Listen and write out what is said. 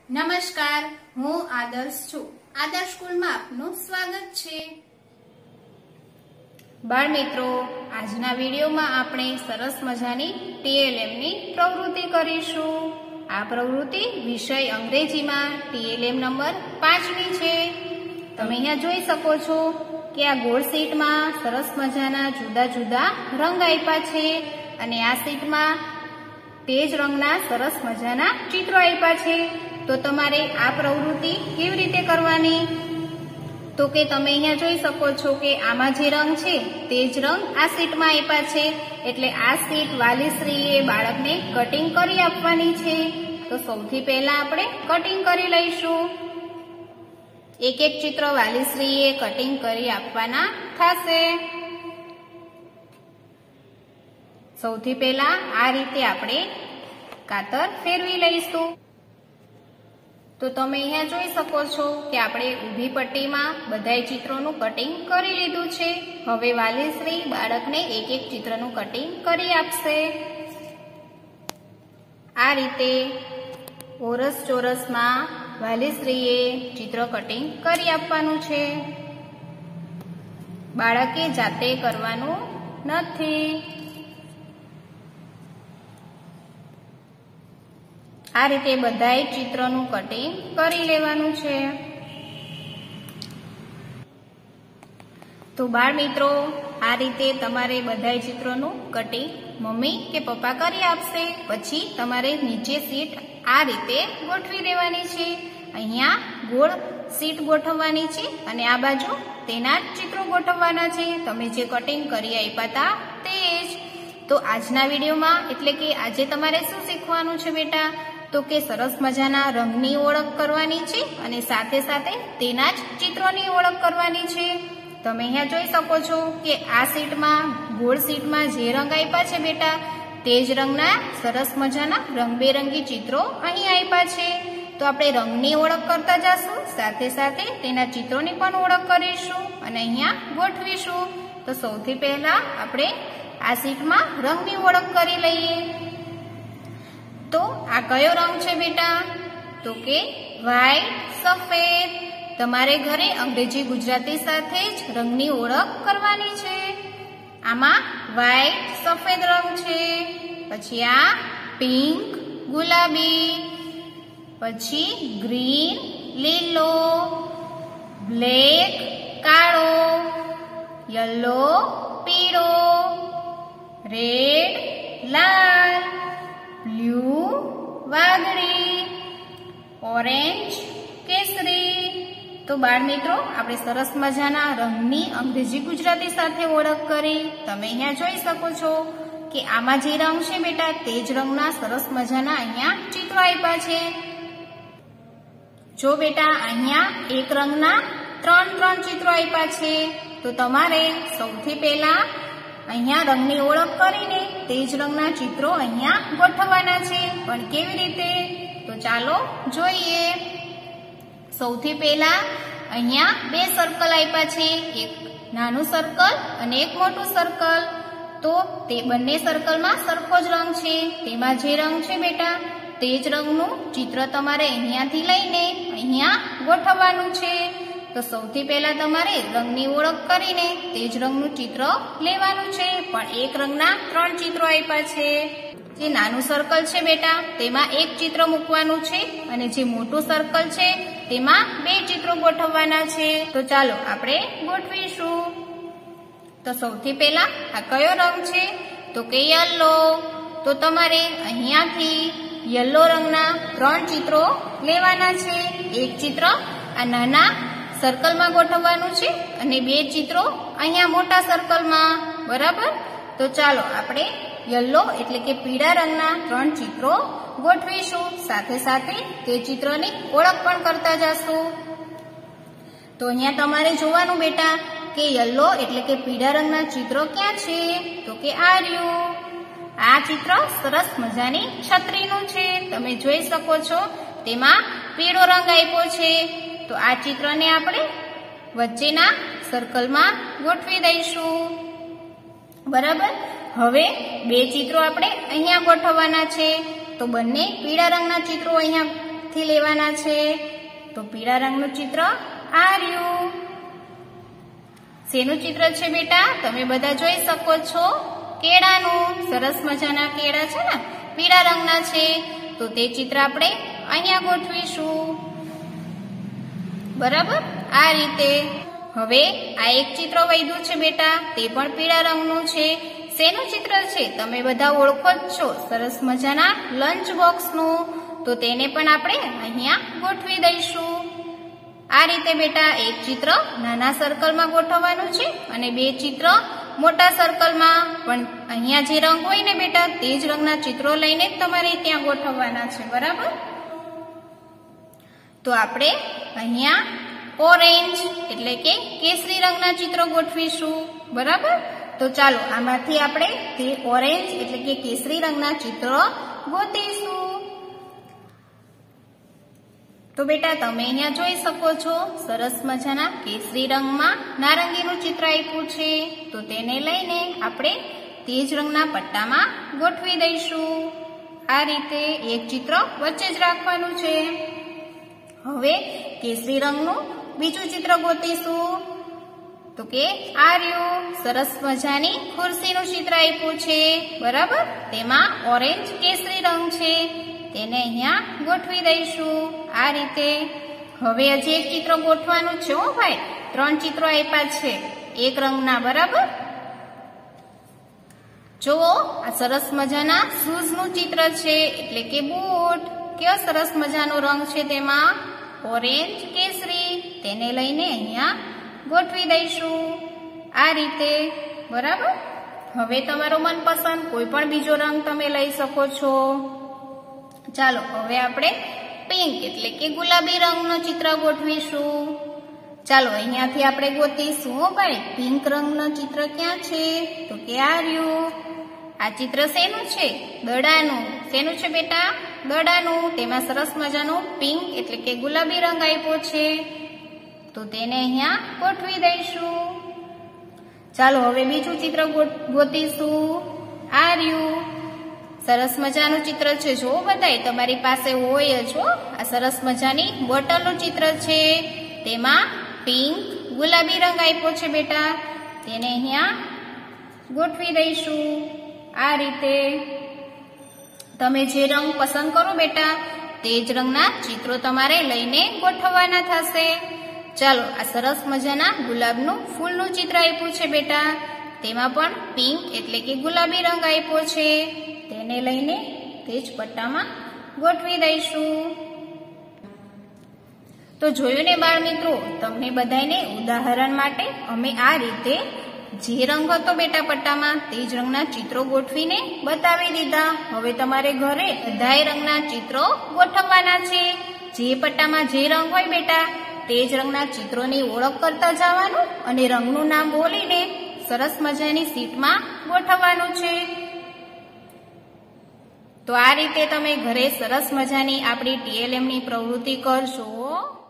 નમસ્કાર, હું આદર્શ છું. આદર્શ સ્કૂલમાં આપનું સ્વાગત છે. બાળ મિત્રો, આજના વિડીયોમાં આપણે સરસ મજાની ટીએલએમની પ્રવૃત્તિ કરીશું. આ પ્રવૃત્તિ વિષય અંગ્રેજીમાં ટીએલએમ નંબર 5ની છે. તમે અહીંયા જોઈ શકો છો કે આ ગોળ શીટમાં સરસ મજાના જુદા જુદા રંગ આપ્યા છે અને આ શીટમાં તેજ રંગના સરસ મજાના ચિત્રો આપ્યા છે. તો તમારે આ પ્રવૃત્તિ કેવી રીતે કરવાની? તો કે તમે અહીંયા જોઈ શકો છો કે આમાં જે રંગ છે તે જ રંગ આ શીટમાં આપ્યા છે. એટલે આ શીટ વાલીશ્રીએ બાળકને કટિંગ કરી આપવાની છે. તો સૌથી પહેલા આપણે કટિંગ કરી લઈશું. એક એક ચિત્ર વાલીશ્રીએ કટિંગ કરી આપવાના થશે. સૌથી પહેલા આ રીતે આપણે કાતર ફેરવી લઈશું. તો તમે અહીંયા જોઈ શકો છો કે આપણે ઊભી પટ્ટીમાં બધાય ચિત્રોનું કટિંગ કરી લીધું છે. હવે વાલીશ્રી બાળકને એક એક ચિત્રનું કટિંગ કરી આપશે. આ રીતે ઓરસ ચોરસમાં વાલીશ્રીએ ચિત્ર કટિંગ કરી આપવાનું છે. બાળકે જાતે કરવાનું નથી. આ રીતે બધાય ચિત્રનું કટિંગ કરી લેવાનું છે. તો બાળ મિત્રો, આ રીતે તમારે બધાય ચિત્રોનું કટિંગ મમ્મી કે પપ્પા કરી આપશે. પછી તમારે નીચે શીટ આ રીતે ગોઠવી દેવાની છે. અહીંયા ગોળ શીટ ગોઠવવાની છે અને આ બાજુ તેના જ ચિત્રો ગોઠવવાના છે. તમે જે કટિંગ કરી આપ્યા હતા તે જ. તો આજના વિડીયોમાં એટલે કે આજે તમારે શું શીખવાનું છે બેટા? તો કે સરસ મજાના રંગની ઓળખ કરવાની છે અને સાથે સાથે તેના જ ચિત્રોની ઓળખ કરવાની છે. તમે અહીંયા જોઈ શકો છો કે આ શીટમાં ગોળ શીટમાં જે રંગ આપ્યા છે બેટા તે જ રંગના સરસ મજાના રંગબેરંગી ચિત્રો અહીં આપ્યા છે. તો આપણે રંગની ઓળખ કરતા જશું, સાથે સાથે તેના ચિત્રોની પણ ઓળખ કરીશું અને અહીંયા ગોઠવીશું. તો સૌથી પહેલા આપણે આ શીટમાં રંગની ઓળખ કરી લઈએ. તો આ કયો રંગ છે બેટા? તો કે વ્હાઈટ, સફેદ. તમારે ઘરે અંગ્રેજી ગુજરાતી સાથે જ રંગની ઓળખ કરવાની છે. આમાં વ્હાઈટ સફેદ રંગ છે. પછી આ પિંક ગુલાબી, પછી ગ્રીન લીલો, બ્લેક કાળો, યલો પીળો, રેડ લાલ, બ્લુ વાદળી, ઓરેન્જ કેસરી. તો બાળ મિત્રો, આપણે સરસ મજાના રંગની અંગ્રેજી ગુજરાતી સાથે ઓળખ કરી. તમે અહીંયા જોઈ શકો છો કે આમાં જે રંગ છે બેટા તે જ રંગના સરસ મજાના અહીંયા ચિત્રો આપ્યા છે. જો બેટા અહીંયા એક રંગના 3 ચિત્રો આપ્યા છે. તો તમારે સૌથી પહેલા અહીંયા રંગની ઓળખ કરીને તે જ રંગના ચિત્રો અહીંયા ગોઠવવાના છે. પણ કેવી રીતે? તો ચાલો જોઈએ. સૌથી પહેલા અહીંયા 2 સર્કલ આપ્યા છે. એક નાનું સર્કલ અને એક મોટું સર્કલ. તો તે બંને સર્કલમાં સરખો જ રંગ છે. તેમાં જે રંગ છે બેટા તે જ રંગનું ચિત્ર તમારે અહીંયાથી લઈને અહીંયા ગોઠવવાનું છે. તો સૌથી પહેલા તમારે રંગની ઓળખ કરીને તે જ રંગનું ચિત્ર લેવાનું છે. પણ એક રંગના 3 ચિત્રો આપ્યા છે. જે નાનું સર્કલ છે બેટા તેમાં એક ચિત્ર મૂકવાનું છે અને જે મોટું સર્કલ છે તેમાં 2 ચિત્રો ગોઠવવાના છે. તો ચાલો આપણે ગોઠવીશું. તો સૌથી પહેલા આ કયો રંગ છે? તો કે યલો. તો તમારે અહીંયાથી યલો રંગના 3 ચિત્રો લેવાના છે. એક ચિત્ર આ નાના સર્કલમાં ગોઠવવાનું છે અને 2 ચિત્રો અહીંયા મોટા સર્કલમાં. બરાબર? તો ચાલો આપણે યલો એટલે કે પીળા રંગના 3 ચિત્રો ગોઠવીશું. સાથે સાથે તે ચિત્રની ઓળખ પણ કરતા જશું. તો અહીંયા તમારે જોવાનું બેટા કે યલો એટલે કે પીળા રંગના ચિત્રો ક્યાં છે? તો કે આ રહ્યું. આ ચિત્ર સરસ મજાની છત્રીનું છે. તમે જોઈ શકો છો તેમાં પીળો રંગ આપ્યો છે. તો આ ચિત્રને આપણે વચ્ચેના સર્કલમાં ગોઠવી દઈશું. બરાબર? હવે 2 ચિત્રો આપણે અહીંયા ગોઠવવાના છે. તો બંને પીળા રંગના ચિત્રો અહીંયા થી લેવાના છે? તો પીળા રંગનું ચિત્ર આ રહ્યું. શેનું ચિત્ર છે બેટા? તમે બધા જોઈ શકો છો. કેળાનું. સરસ મજાના કેળા છે ને, પીળા રંગના છે. તો તે ચિત્ર આપણે અહીંયા ગોઠવીશું. બરાબર, આ રીતે. હવે આ એક ચિત્ર વધ્યું છે બેટા, તે પણ પીળા રંગનું છે. શેનું ચિત્ર છે? તમે બધા ઓળખો જ છો, સરસ મજાના લંચ બોક્સનું. તો તેને પણ આપણે અહીંયા ગોઠવી દઈશું. આ રીતે બેટા એક ચિત્ર નાના સર્કલમાં ગોઠવવાનું છે અને બે ચિત્ર મોટા સર્કલમાં. પણ અહીંયા જે રંગ હોય ને બેટા, તે જ રંગના ચિત્રો લઈને તમારે ત્યાં ગોઠવવાના છે. બરાબર, તો આપણે અહીંયા ઓરેન્જ એટલે કે કેસરી રંગના ચિત્રો ગોઠવીશું. બરાબર, તો ચાલો આમાંથી આપણે તે ઓરેન્જ એટલે કે કેસરી રંગના ચિત્રો ગોતીશું. તો બેટા તમે અહીંયા જોઈ શકો છો, સરસ મજાના કેસરી રંગમાં નારંગીનું ચિત્ર આપ્યું છે. તો તેને લઈને આપણે તે જ રંગના પટ્ટામાં ગોઠવી દઈશું. આ રીતે એક ચિત્ર વચ્ચે જ રાખવાનું છે. હવે કેસરી રંગનું બીજું ચિત્ર ગોતીશું. તો કે આ રહ્યું, સરસ મજાની ખુરશીનું ચિત્ર આપ્યું છે. બરાબર, તેમાં ઓરેન્જ કેસરી રંગ છે. તેને અહીંયા ગોઠવી દઈશું. આ રીતે. હવે હજી એક ચિત્ર ગોઠવાનું છે. હો ભાઈ, 3 ચિત્રો આપ્યા છે એક રંગના. બરાબર, જુઓ આ સરસ મજાના શૂઝનું ચિત્ર છે એટલે કે બૂટ. કેવો સરસ મજાનો રંગ છે, તેમાં ઓરેન્જ કેસરી. તેને લઈને અહીંયા ગોઠવી દઈશું. આ રીતે. બરાબર, હવે તમારો મનપસંદ કોઈ પણ બીજો રંગ તમે લઈ શકો છો. ચાલો હવે આપણે પિંક એટલે કે ગુલાબી રંગનું ચિત્ર ગોઠવીશું. ચાલો અહીંયાથી આપણે ગોતીશું. ભાઈ, પિંક રંગનું ચિત્ર ક્યાં છે? તો કે આ રહ્યું. આ ચિત્ર શેનું છે? દડાનું. શેનું છે બેટા? દડાનું. તેમાં સરસ મજાનું પિંક એટલે કે ગુલાબી રંગ આપ્યો છે. તો તેને અહીંયા ગોઠવી દઈશું. ચાલો હવે બીજું ચિત્ર ગોતીશું. આ રહ્યું, સરસ મજાનું ચિત્ર છે. જો બધાય તમારી પાસે હોય જ. આ સરસ મજાની બોટલનું ચિત્ર છે. તેમાં પિંક ગુલાબી રંગ આપ્યો છે બેટા. તેને અહીંયા ગોઠવી દઈશું. આ રીતે. તમે જે રંગ પસંદ કરો બેટા, તે જ રંગના ચિત્રો તમારે લઈને ગોઠવવાના થશે. ચાલો આ સરસ મજાના ગુલાબનું ફૂલનું ચિત્ર આપ્યું છે બેટા. તેમાં પણ પિંક એટલે કે ગુલાબી રંગ આપ્યો છે. તેને લઈને તે જ પટ્ટામાં ગોઠવી દઈશું. તો જોયું ને બાળ મિત્રો, તમને બધાને ઉદાહરણ માટે અમે આ રીતે જે રંગ હતો બેટા પટ્ટામાં, તે જ રંગના ચિત્રો ગોઠવીને બતાવી દીધા. હવે તમારે ઘરે બધાય રંગના ચિત્રો ગોઠવવાના છે. જે પટ્ટામાં જે રંગ હોય બેટા, તે જ રંગના ચિત્રોની ઓળખ કરતા જવાનું અને રંગનું નામ બોલીને સરસ મજાની શીટમાં ગોઠવવાનું છે. તો આ રીતે તમે ઘરે સરસ મજાની આપણી TLM ની પ્રવૃત્તિ કરશો.